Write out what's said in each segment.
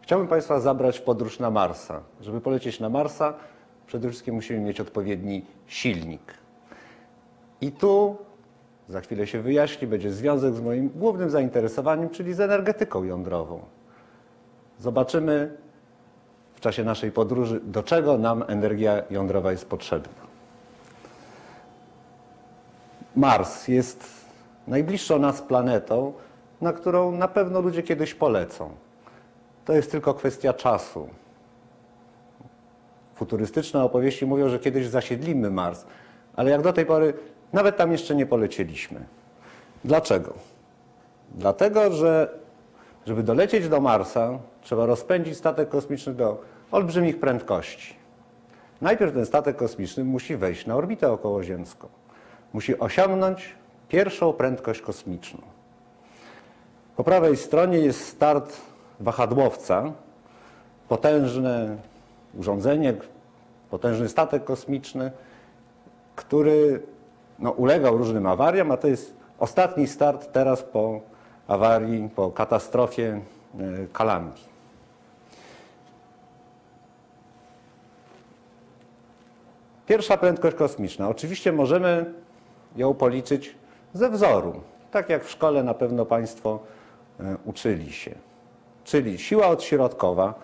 Chciałbym Państwa zabrać w podróż na Marsa. Żeby polecieć na Marsa, przede wszystkim musimy mieć odpowiedni silnik. I tu, za chwilę się wyjaśni, będzie związek z moim głównym zainteresowaniem, czyli z energetyką jądrową. Zobaczymy w czasie naszej podróży, do czego nam energia jądrowa jest potrzebna. Mars jest najbliższą nas planetą, na którą na pewno ludzie kiedyś polecą. To jest tylko kwestia czasu. Futurystyczne opowieści mówią, że kiedyś zasiedlimy Mars, ale jak do tej pory nawet tam jeszcze nie polecieliśmy. Dlaczego? Dlatego, że żeby dolecieć do Marsa, trzeba rozpędzić statek kosmiczny do olbrzymich prędkości. Najpierw ten statek kosmiczny musi wejść na orbitę okołoziemską. Musi osiągnąć pierwszą prędkość kosmiczną. Po prawej stronie jest start wahadłowca, potężne urządzenie, potężny statek kosmiczny, który ulegał różnym awariom, a to jest ostatni start teraz po awarii, po katastrofie Calamity. Pierwsza prędkość kosmiczna. Oczywiście możemy ją policzyć ze wzoru, tak jak w szkole na pewno Państwo uczyli się. Czyli siła odśrodkowa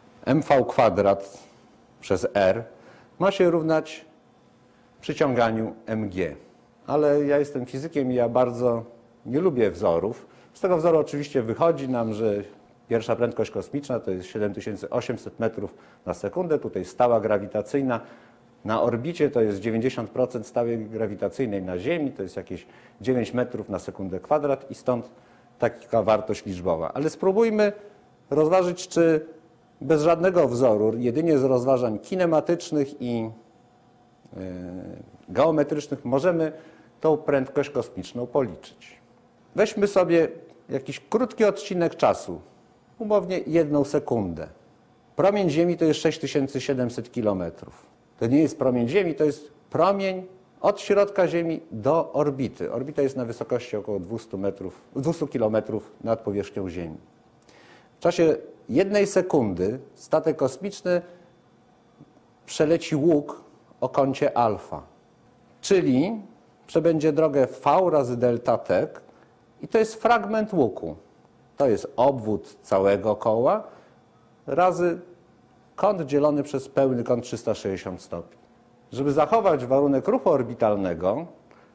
mv² przez r ma się równać przyciąganiu mg. Ale ja jestem fizykiem i ja bardzo nie lubię wzorów. Z tego wzoru oczywiście wychodzi nam, że pierwsza prędkość kosmiczna to jest 7800 metrów na sekundę. Tutaj stała grawitacyjna. Na orbicie to jest 90% stałej grawitacyjnej na Ziemi, to jest jakieś 9 metrów na sekundę kwadrat i stąd taka wartość liczbowa. Ale spróbujmy rozważyć, czy bez żadnego wzoru, jedynie z rozważań kinematycznych i geometrycznych możemy tą prędkość kosmiczną policzyć. Weźmy sobie jakiś krótki odcinek czasu, umownie 1 sekundę. Promień Ziemi to jest 6700 kilometrów. To nie jest promień Ziemi, to jest promień od środka Ziemi do orbity. Orbita jest na wysokości około 200 kilometrów nad powierzchnią Ziemi. W czasie 1 sekundy statek kosmiczny przeleci łuk o kącie alfa, czyli przebędzie drogę v razy delta t i to jest fragment łuku. To jest obwód całego koła razy kąt dzielony przez pełny kąt 360 stopni. Żeby zachować warunek ruchu orbitalnego,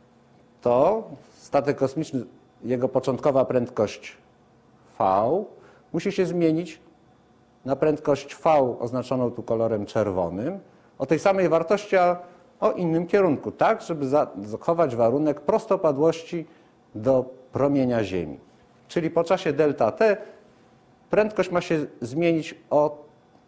to statek kosmiczny, jego początkowa prędkość v musi się zmienić na prędkość v oznaczoną tu kolorem czerwonym o tej samej wartości, a o innym kierunku, tak, żeby zachować warunek prostopadłości do promienia Ziemi. Czyli po czasie delta t prędkość ma się zmienić o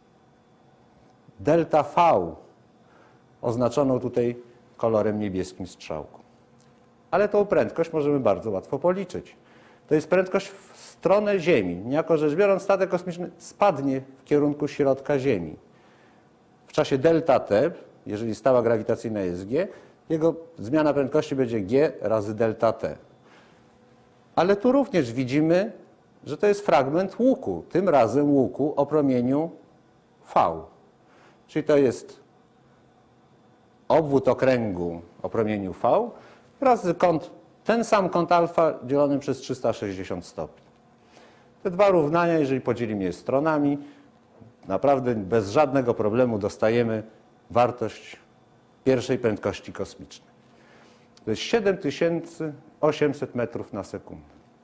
delta v oznaczoną tutaj kolorem niebieskim strzałką. Ale tą prędkość możemy bardzo łatwo policzyć. To jest prędkość w stronę Ziemi. Niejako rzecz biorąc, statek kosmiczny spadnie w kierunku środka Ziemi. W czasie delta t, jeżeli stała grawitacyjna jest g, jego zmiana prędkości będzie g razy delta t. Ale tu również widzimy, że to jest fragment łuku, tym razem łuku o promieniu v. Czyli to jest obwód okręgu o promieniu v razy kąt, ten sam kąt alfa dzielony przez 360 stopni. Te dwa równania, jeżeli podzielimy je stronami, naprawdę bez żadnego problemu dostajemy wartość pierwszej prędkości kosmicznej. To jest 7800 metrów na sekundę.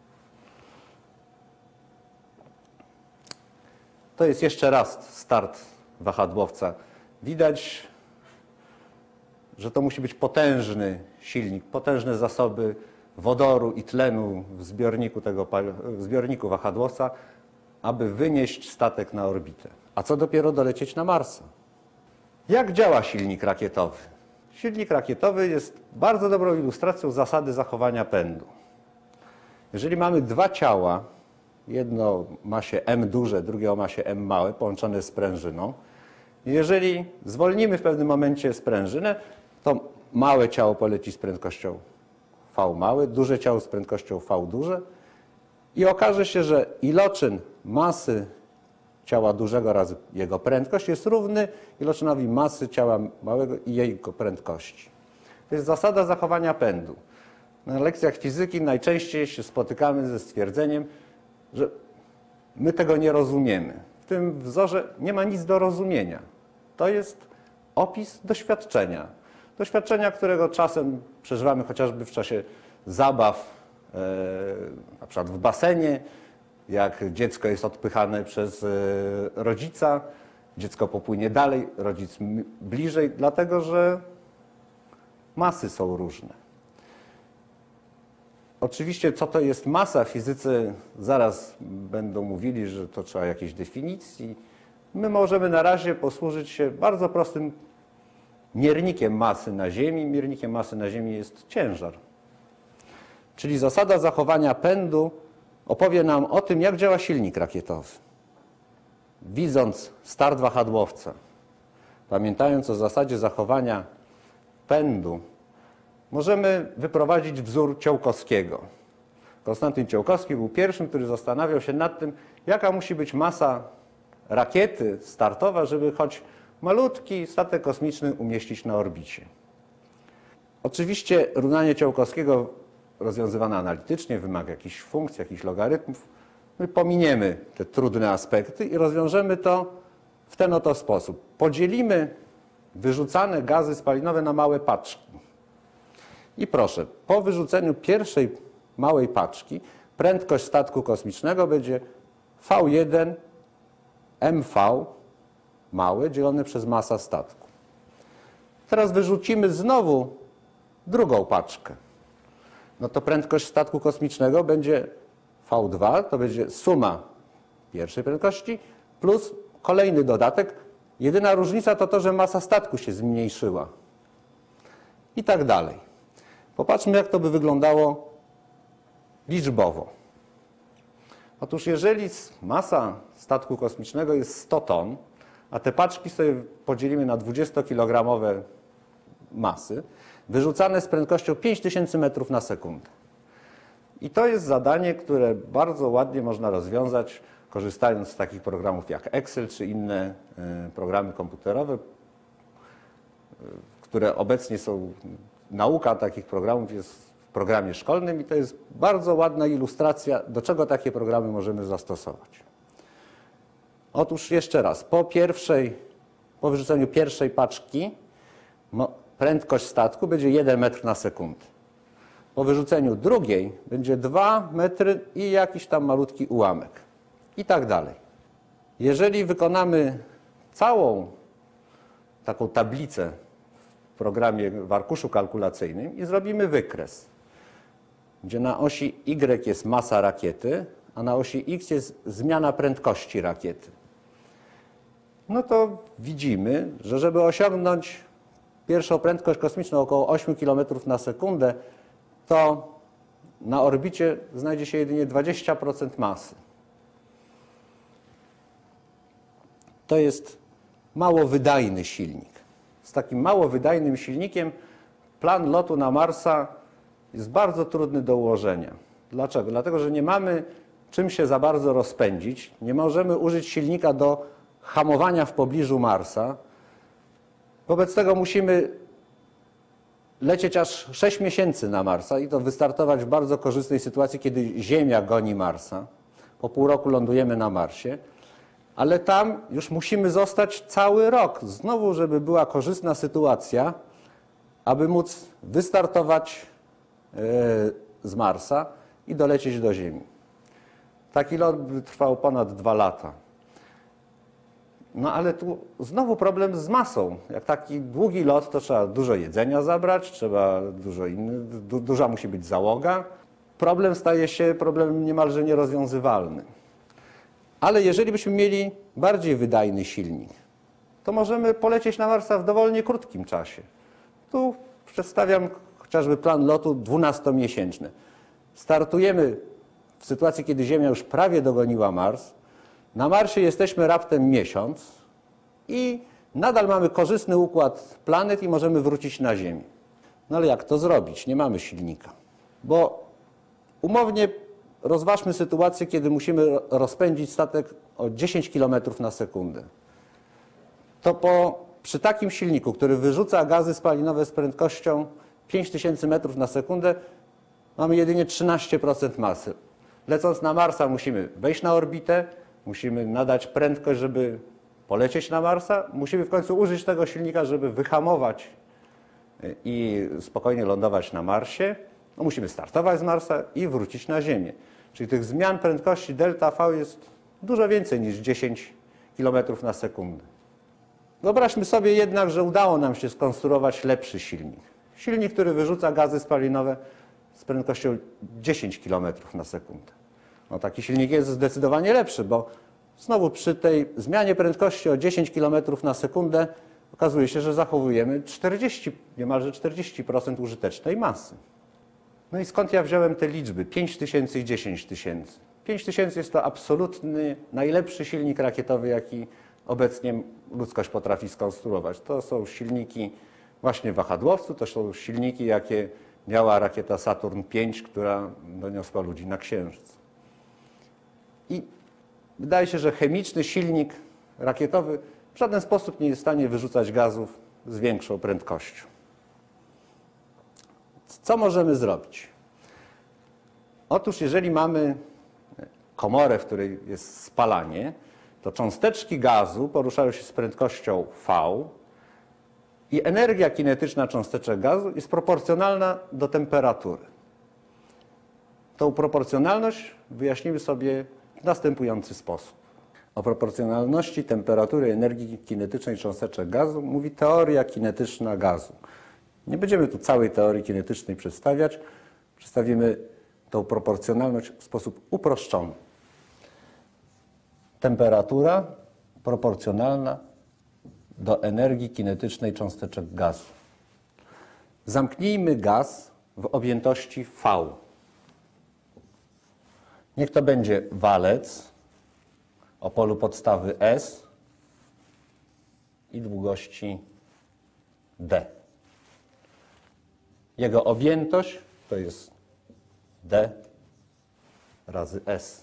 To jest jeszcze raz start wahadłowca. Widać, że to musi być potężny silnik, potężne zasoby wodoru i tlenu w zbiorniku wahadłowca, aby wynieść statek na orbitę. A co dopiero dolecieć na Marsa. Jak działa silnik rakietowy? Silnik rakietowy jest bardzo dobrą ilustracją zasady zachowania pędu. Jeżeli mamy dwa ciała, jedno o masie m duże, drugie o masie m małe, połączone sprężyną, jeżeli zwolnimy w pewnym momencie sprężynę, to małe ciało poleci z prędkością v małe, duże ciało z prędkością v duże i okaże się, że iloczyn masy ciała dużego razy jego prędkość jest równy iloczynowi masy ciała małego i jego prędkości. To jest zasada zachowania pędu. Na lekcjach fizyki najczęściej się spotykamy ze stwierdzeniem, że my tego nie rozumiemy. W tym wzorze nie ma nic do rozumienia. To jest opis doświadczenia. Doświadczenia, którego czasem przeżywamy chociażby w czasie zabaw, na przykład w basenie, jak dziecko jest odpychane przez rodzica, dziecko popłynie dalej, rodzic bliżej, dlatego że masy są różne. Oczywiście, co to jest masa? Fizycy zaraz będą mówili, że to trzeba jakiejś definicji. My możemy na razie posłużyć się bardzo prostym miernikiem masy na Ziemi. Miernikiem masy na Ziemi jest ciężar. Czyli zasada zachowania pędu opowie nam o tym, jak działa silnik rakietowy. Widząc start wahadłowca, pamiętając o zasadzie zachowania pędu, możemy wyprowadzić wzór Ciołkowskiego. Konstantyn Ciołkowski był pierwszym, który zastanawiał się nad tym, jaka musi być masa rakiety startowa, żeby choć malutki statek kosmiczny umieścić na orbicie. Oczywiście równanie Ciołkowskiego rozwiązywane analitycznie wymaga jakichś funkcji, jakichś logarytmów. My pominiemy te trudne aspekty i rozwiążemy to w ten oto sposób. Podzielimy wyrzucane gazy spalinowe na małe paczki. I proszę, po wyrzuceniu pierwszej małej paczki prędkość statku kosmicznego będzie V1 mv małe dzielone przez masę statku. Teraz wyrzucimy znowu drugą paczkę. No to prędkość statku kosmicznego będzie V2, to będzie suma pierwszej prędkości plus kolejny dodatek. Jedyna różnica to to, że masa statku się zmniejszyła. I tak dalej. Popatrzmy, jak to by wyglądało liczbowo. Otóż jeżeli masa statku kosmicznego jest 100 ton, a te paczki sobie podzielimy na 20-kilogramowe masy, wyrzucane z prędkością 5000 metrów na sekundę. I to jest zadanie, które bardzo ładnie można rozwiązać, korzystając z takich programów jak Excel czy inne programy komputerowe, które obecnie są. Nauka takich programów jest w programie szkolnym i to jest bardzo ładna ilustracja, do czego takie programy możemy zastosować. Otóż jeszcze raz, po wyrzuceniu pierwszej paczki prędkość statku będzie 1 metr na sekundę. Po wyrzuceniu drugiej będzie 2 metry i jakiś tam malutki ułamek. I tak dalej. Jeżeli wykonamy całą taką tablicę w programie, w arkuszu kalkulacyjnym i zrobimy wykres, gdzie na osi Y jest masa rakiety, a na osi X jest zmiana prędkości rakiety. No to widzimy, że żeby osiągnąć pierwszą prędkość kosmiczną około 8 km na sekundę, to na orbicie znajdzie się jedynie 20% masy. To jest mało wydajny silnik. Z takim mało wydajnym silnikiem plan lotu na Marsa jest bardzo trudny do ułożenia. Dlaczego? Dlatego, że nie mamy czym się za bardzo rozpędzić, nie możemy użyć silnika do hamowania w pobliżu Marsa. Wobec tego musimy lecieć aż 6 miesięcy na Marsa i to wystartować w bardzo korzystnej sytuacji, kiedy Ziemia goni Marsa. Po pół roku lądujemy na Marsie, ale tam już musimy zostać cały rok. Znowu, żeby była korzystna sytuacja, aby móc wystartować z Marsa i dolecieć do Ziemi. Taki lot by trwał ponad 2 lata. No ale tu znowu problem z masą. Jak taki długi lot, to trzeba dużo jedzenia zabrać, trzeba duża musi być załoga. Problem staje się problemem niemalże nierozwiązywalnym. Ale jeżeli byśmy mieli bardziej wydajny silnik, to możemy polecieć na Marsa w dowolnie krótkim czasie. Tu przedstawiam chociażby plan lotu 12-miesięczny. Startujemy w sytuacji, kiedy Ziemia już prawie dogoniła Mars. Na Marsie jesteśmy raptem miesiąc i nadal mamy korzystny układ planet i możemy wrócić na Ziemię. No ale jak to zrobić? Nie mamy silnika. Bo umownie rozważmy sytuację, kiedy musimy rozpędzić statek o 10 km na sekundę. To przy takim silniku, który wyrzuca gazy spalinowe z prędkością 5000 metrów na sekundę, mamy jedynie 13% masy. Lecąc na Marsa musimy wejść na orbitę, musimy nadać prędkość, żeby polecieć na Marsa, musimy w końcu użyć tego silnika, żeby wyhamować i spokojnie lądować na Marsie. No, musimy startować z Marsa i wrócić na Ziemię. Czyli tych zmian prędkości delta V jest dużo więcej niż 10 km na sekundę. Wyobraźmy sobie jednak, że udało nam się skonstruować lepszy silnik. Silnik, który wyrzuca gazy spalinowe z prędkością 10 km na sekundę. No, taki silnik jest zdecydowanie lepszy, bo znowu przy tej zmianie prędkości o 10 km na sekundę okazuje się, że zachowujemy niemalże 40% użytecznej masy. No i skąd ja wziąłem te liczby? 5000 i 10 000. 5000 jest to absolutny najlepszy silnik rakietowy, jaki obecnie ludzkość potrafi skonstruować. To są silniki właśnie wahadłowców, to są silniki, jakie miała rakieta Saturn V, która doniosła ludzi na Księżyc. I wydaje się, że chemiczny silnik rakietowy w żaden sposób nie jest w stanie wyrzucać gazów z większą prędkością. Co możemy zrobić? Otóż jeżeli mamy komorę, w której jest spalanie, to cząsteczki gazu poruszają się z prędkością V i energia kinetyczna cząsteczek gazu jest proporcjonalna do temperatury. Tą proporcjonalność wyjaśnimy sobie w następujący sposób. O proporcjonalności temperatury energii kinetycznej cząsteczek gazu mówi teoria kinetyczna gazu. Nie będziemy tu całej teorii kinetycznej przedstawiać. Przedstawimy tą proporcjonalność w sposób uproszczony. Temperatura proporcjonalna do energii kinetycznej cząsteczek gazu. Zamknijmy gaz w objętości V. Niech to będzie walec o polu podstawy S i długości D. Jego objętość to jest D razy S.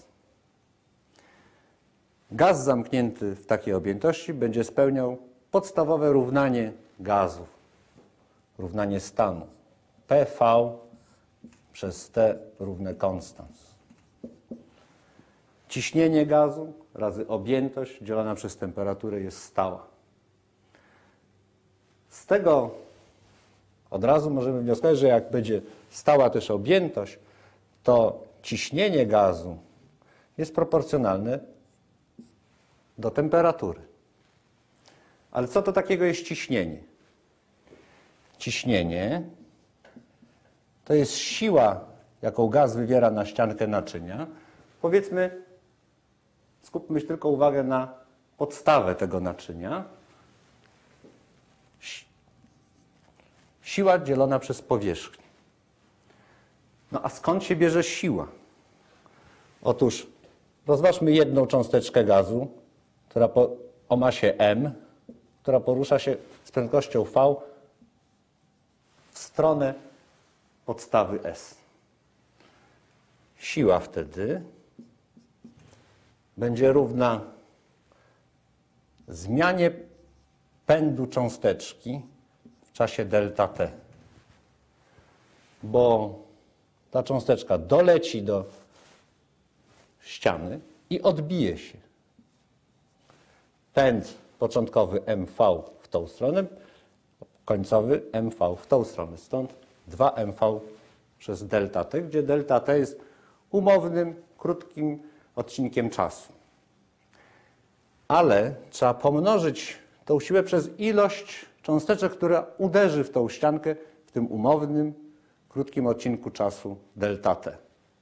Gaz zamknięty w takiej objętości będzie spełniał podstawowe równanie gazów, równanie stanu. PV przez T równe konstans. Ciśnienie gazu razy objętość dzielona przez temperaturę jest stała. Z tego od razu możemy wnioskować, że jak będzie stała też objętość, to ciśnienie gazu jest proporcjonalne do temperatury. Ale co to takiego jest ciśnienie? Ciśnienie to jest siła, jaką gaz wywiera na ściankę naczynia. Powiedzmy, skupmy się tylko uwagę na podstawę tego naczynia. Siła dzielona przez powierzchnię. No a skąd się bierze siła? Otóż rozważmy jedną cząsteczkę gazu, która o masie m, która porusza się z prędkością v w stronę podstawy S. Siła wtedy będzie równa zmianie pędu cząsteczki w czasie delta t. Bo ta cząsteczka doleci do ściany i odbije się. Pęd początkowy mv w tą stronę, końcowy mv w tą stronę. Stąd 2mv przez delta t, gdzie delta t jest umownym, krótkim odcinkiem czasu. Ale trzeba pomnożyć tą siłę przez ilość cząsteczek, która uderzy w tą ściankę w tym umownym, krótkim odcinku czasu delta t.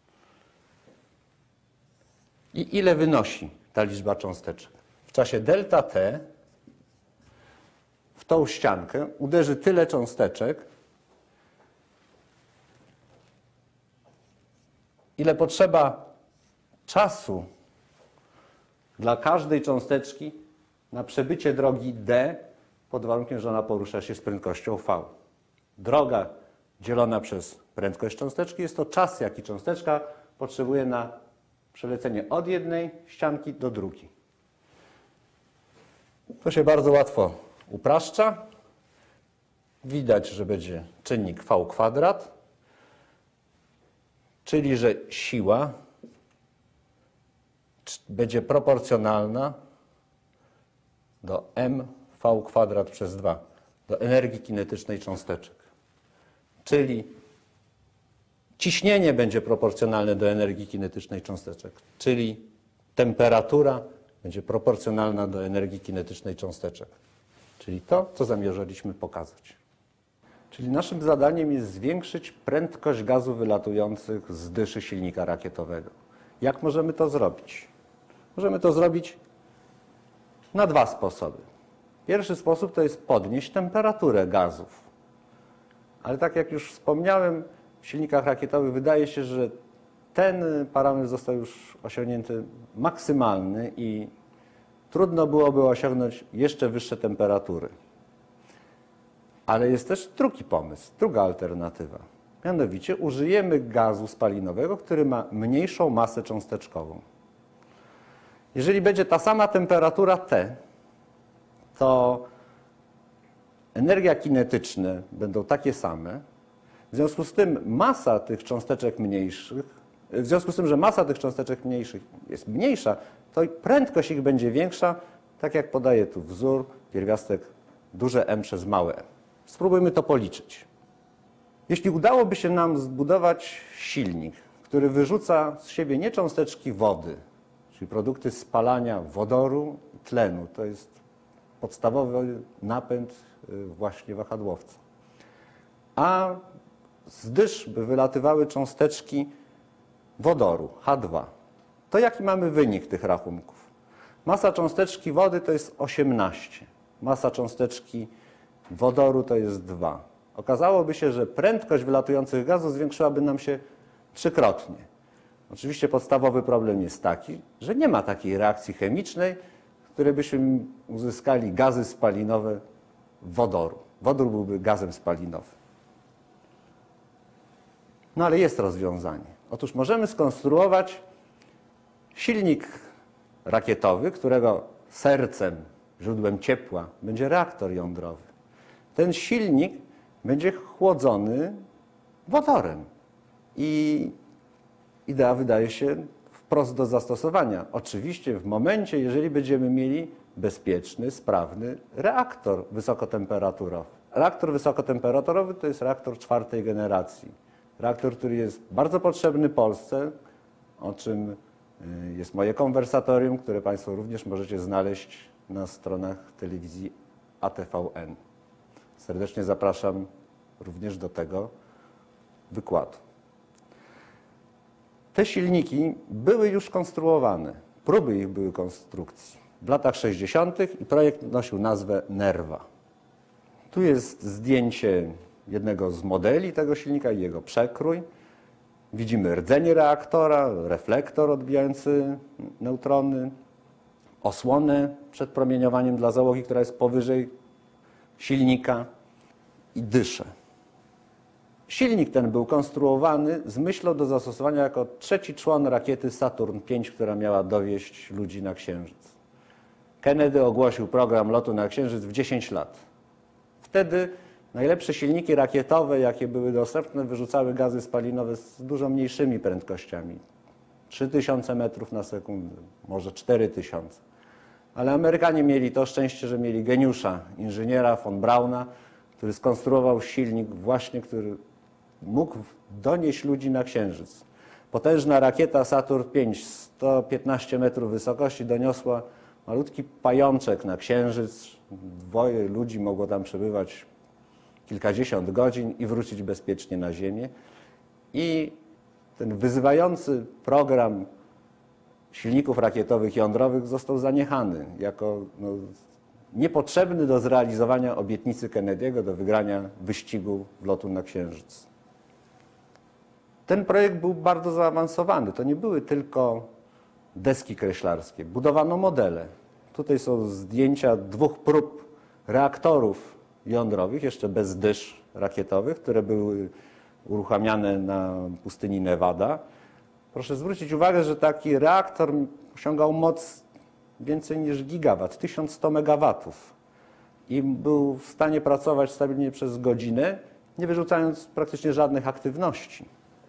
I ile wynosi ta liczba cząsteczek? W czasie delta t w tą ściankę uderzy tyle cząsteczek, ile potrzeba czasu dla każdej cząsteczki na przebycie drogi d pod warunkiem, że ona porusza się z prędkością v. Droga dzielona przez prędkość cząsteczki jest to czas, jaki cząsteczka potrzebuje na przelecenie od jednej ścianki do drugiej. To się bardzo łatwo upraszcza. Widać, że będzie czynnik V², czyli że siła będzie proporcjonalna do mv² przez 2, do energii kinetycznej cząsteczek. Czyli ciśnienie będzie proporcjonalne do energii kinetycznej cząsteczek, czyli temperatura będzie proporcjonalna do energii kinetycznej cząsteczek. Czyli to, co zamierzaliśmy pokazać. Czyli naszym zadaniem jest zwiększyć prędkość gazów wylatujących z dyszy silnika rakietowego. Jak możemy to zrobić? Możemy to zrobić na dwa sposoby. Pierwszy sposób to jest podnieść temperaturę gazów. Ale tak jak już wspomniałem, w silnikach rakietowych wydaje się, że ten parametr został już osiągnięty maksymalny i trudno byłoby osiągnąć jeszcze wyższe temperatury. Ale jest też drugi pomysł, druga alternatywa. Mianowicie użyjemy gazu spalinowego, który ma mniejszą masę cząsteczkową. Jeżeli będzie ta sama temperatura T, to energia kinetyczne będą takie same. W związku z tym masa tych cząsteczek mniejszych, w związku z tym, że masa tych cząsteczek mniejszych jest mniejsza, to i prędkość ich będzie większa, tak jak podaje tu wzór, pierwiastek duże M przez małe m. Spróbujmy to policzyć. Jeśli udałoby się nam zbudować silnik, który wyrzuca z siebie nie cząsteczki wody, czyli produkty spalania wodoru i tlenu, to jest podstawowy napęd właśnie wahadłowca, a z dysz by wylatywały cząsteczki wodoru, H2, to jaki mamy wynik tych rachunków? Masa cząsteczki wody to jest 18, masa cząsteczki wodoru to jest 2. Okazałoby się, że prędkość wylatujących gazów zwiększyłaby nam się trzykrotnie. Oczywiście podstawowy problem jest taki, że nie ma takiej reakcji chemicznej, w której byśmy uzyskali gazy spalinowe wodoru. Wodór byłby gazem spalinowym. No ale jest rozwiązanie. Otóż możemy skonstruować silnik rakietowy, którego sercem, źródłem ciepła będzie reaktor jądrowy. Ten silnik będzie chłodzony wodorem i idea wydaje się wprost do zastosowania. Oczywiście w momencie, jeżeli będziemy mieli bezpieczny, sprawny reaktor wysokotemperaturowy. Reaktor wysokotemperaturowy to jest reaktor czwartej generacji. Reaktor, który jest bardzo potrzebny Polsce, o czym jest moje konwersatorium, które Państwo również możecie znaleźć na stronach telewizji ATVN. Serdecznie zapraszam również do tego wykładu. Te silniki były już konstruowane, próby ich były konstrukcji w latach 60. i projekt nosił nazwę Nerwa. Tu jest zdjęcie jednego z modeli tego silnika i jego przekrój. Widzimy rdzenie reaktora, reflektor odbijający neutrony, osłonę przed promieniowaniem dla załogi, która jest powyżej silnika i dyszę. Silnik ten był konstruowany z myślą do zastosowania jako trzeci człon rakiety Saturn V, która miała dowieźć ludzi na Księżyc. Kennedy ogłosił program lotu na Księżyc w 10 lat. Wtedy najlepsze silniki rakietowe, jakie były dostępne, wyrzucały gazy spalinowe z dużo mniejszymi prędkościami. 3000 metrów na sekundę, może 4000. Ale Amerykanie mieli to szczęście, że mieli geniusza, inżyniera von Brauna, który skonstruował silnik właśnie, który mógł donieść ludzi na Księżyc. Potężna rakieta Saturn V, 115 metrów wysokości, doniosła malutki pajączek na Księżyc. Dwoje ludzi mogło tam przebywać kilkadziesiąt godzin i wrócić bezpiecznie na Ziemię. I ten wyzywający program silników rakietowych jądrowych został zaniechany jako niepotrzebny do zrealizowania obietnicy Kennedy'ego do wygrania wyścigu lotu na Księżyc. Ten projekt był bardzo zaawansowany. To nie były tylko deski kreślarskie. Budowano modele. Tutaj są zdjęcia 2 prób reaktorów jądrowych, jeszcze bez dysz rakietowych, które były uruchamiane na pustyni Nevada. Proszę zwrócić uwagę, że taki reaktor osiągał moc więcej niż gigawat, 1100 megawatów i był w stanie pracować stabilnie przez godzinę, nie wyrzucając praktycznie żadnych aktywności.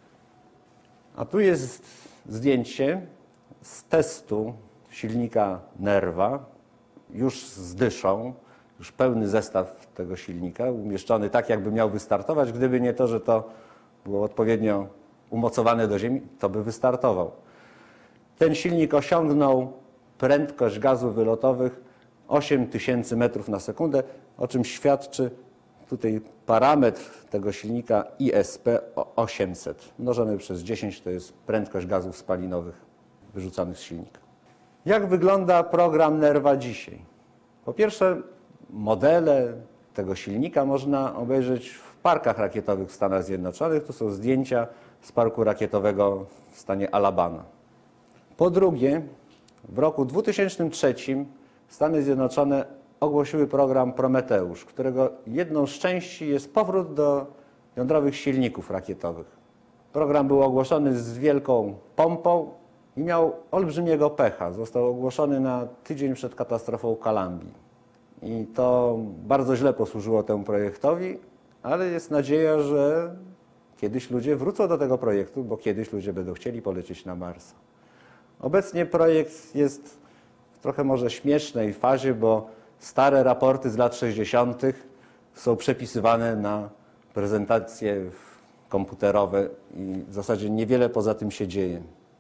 A tu jest zdjęcie z testu silnika Nerva, już z dyszą, już pełny zestaw tego silnika, umieszczony tak, jakby miał wystartować. Gdyby nie to, że to było odpowiednio umocowane do ziemi, to by wystartował. Ten silnik osiągnął prędkość gazów wylotowych 8000 metrów na sekundę, o czym świadczy tutaj parametr tego silnika ISP 800. Mnożony przez 10 to jest prędkość gazów spalinowych wyrzucanych z silnika. Jak wygląda program Nerva dzisiaj? Po pierwsze, modele tego silnika można obejrzeć w parkach rakietowych w Stanach Zjednoczonych. Tu są zdjęcia z parku rakietowego w stanie Alabama. Po drugie, w roku 2003 Stany Zjednoczone ogłosiły program Prometeusz, którego jedną z części jest powrót do jądrowych silników rakietowych. Program był ogłoszony z wielką pompą i miał olbrzymiego pecha. Został ogłoszony na tydzień przed katastrofą Columbia. I to bardzo źle posłużyło temu projektowi, ale jest nadzieja, że kiedyś ludzie wrócą do tego projektu, bo kiedyś ludzie będą chcieli polecieć na Marsa. Obecnie projekt jest w trochę może śmiesznej fazie, bo stare raporty z lat 60. są przepisywane na prezentacje komputerowe i w zasadzie niewiele poza tym się dzieje.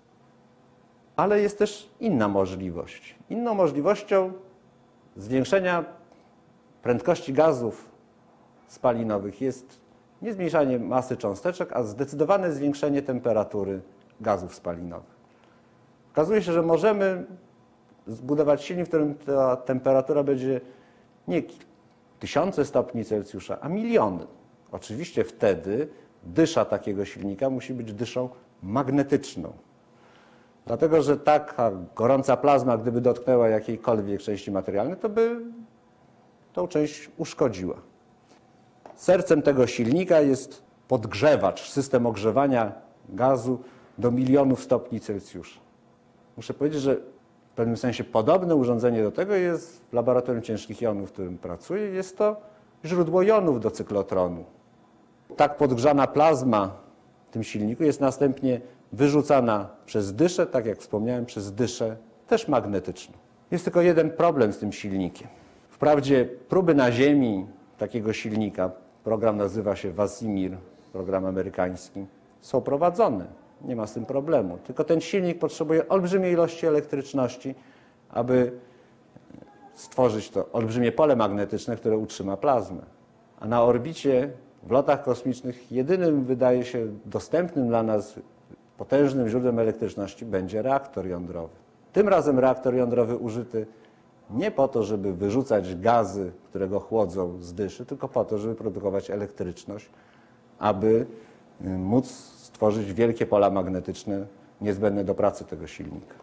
Ale jest też inna możliwość. Inną możliwością zwiększenia prędkości gazów spalinowych jest nie zmniejszanie masy cząsteczek, a zdecydowane zwiększenie temperatury gazów spalinowych. Okazuje się, że możemy zbudować silnik, w którym ta temperatura będzie nie tysiące stopni Celsjusza, a miliony. Oczywiście wtedy dysza takiego silnika musi być dyszą magnetyczną. Dlatego, że taka gorąca plazma, gdyby dotknęła jakiejkolwiek części materialnej, to by tą część uszkodziła. Sercem tego silnika jest podgrzewacz, system ogrzewania gazu do milionów stopni Celsjusza. Muszę powiedzieć, że w pewnym sensie podobne urządzenie do tego jest w laboratorium ciężkich jonów, w którym pracuję. Jest to źródło jonów do cyklotronu. Tak podgrzana plazma w tym silniku jest następnie wyrzucana przez dyszę, tak jak wspomniałem, przez dyszę też magnetyczną. Jest tylko jeden problem z tym silnikiem. Wprawdzie próby na Ziemi takiego silnika, program nazywa się Wasimir, program amerykański, są prowadzone. Nie ma z tym problemu. Tylko ten silnik potrzebuje olbrzymiej ilości elektryczności, aby stworzyć to olbrzymie pole magnetyczne, które utrzyma plazmę. A na orbicie, w lotach kosmicznych, jedynym, wydaje się, dostępnym dla nas potężnym źródłem elektryczności będzie reaktor jądrowy. Tym razem reaktor jądrowy użyty nie po to, żeby wyrzucać gazy, które go chłodzą z dyszy, tylko po to, żeby produkować elektryczność, aby móc stworzyć wielkie pola magnetyczne niezbędne do pracy tego silnika.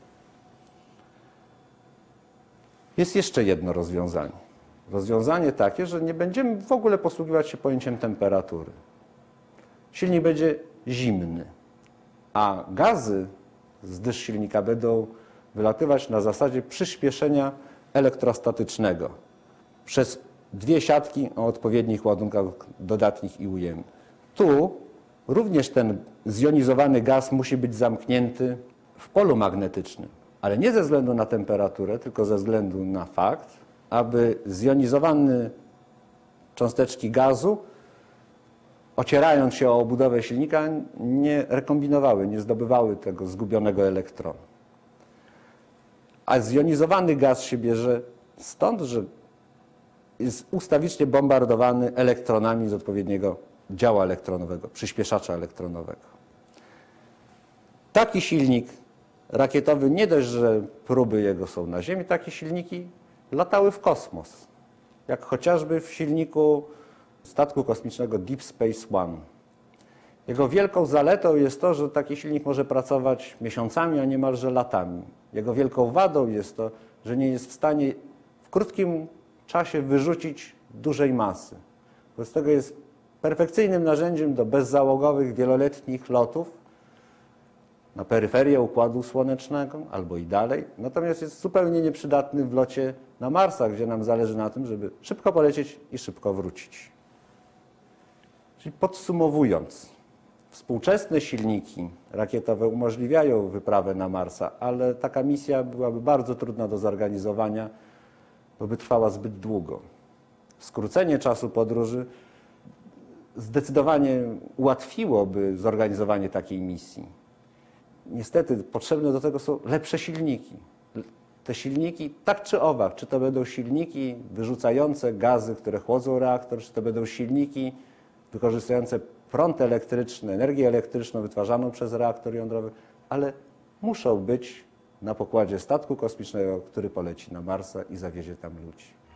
Jest jeszcze jedno rozwiązanie. Rozwiązanie takie, że nie będziemy w ogóle posługiwać się pojęciem temperatury. Silnik będzie zimny, a gazy z dysz silnika będą wylatywać na zasadzie przyspieszenia elektrostatycznego przez dwie siatki o odpowiednich ładunkach dodatnich i ujemnych. Tu również ten zjonizowany gaz musi być zamknięty w polu magnetycznym, ale nie ze względu na temperaturę, tylko ze względu na fakt, aby zjonizowane cząsteczki gazu, ocierając się o obudowę silnika, nie rekombinowały, nie zdobywały tego zgubionego elektronu. A zjonizowany gaz się bierze stąd, że jest ustawicznie bombardowany elektronami z odpowiedniego działa elektronowego, przyspieszacza elektronowego. Taki silnik rakietowy, nie dość, że próby jego są na Ziemi, takie silniki latały w kosmos. Jak chociażby w silniku statku kosmicznego Deep Space One. Jego wielką zaletą jest to, że taki silnik może pracować miesiącami, a niemalże latami. Jego wielką wadą jest to, że nie jest w stanie w krótkim czasie wyrzucić dużej masy. Wobec tego jest perfekcyjnym narzędziem do bezzałogowych, wieloletnich lotów na peryferię Układu Słonecznego albo i dalej, natomiast jest zupełnie nieprzydatny w locie na Marsa, gdzie nam zależy na tym, żeby szybko polecieć i szybko wrócić. Czyli podsumowując, współczesne silniki rakietowe umożliwiają wyprawę na Marsa, ale taka misja byłaby bardzo trudna do zorganizowania, bo by trwała zbyt długo. Skrócenie czasu podróży zdecydowanie ułatwiłoby zorganizowanie takiej misji. Niestety potrzebne do tego są lepsze silniki. Te silniki, tak czy owak, czy to będą silniki wyrzucające gazy, które chłodzą reaktor, czy to będą silniki wykorzystujące prąd elektryczny, energię elektryczną wytwarzaną przez reaktor jądrowy, ale muszą być na pokładzie statku kosmicznego, który poleci na Marsa i zawiezie tam ludzi.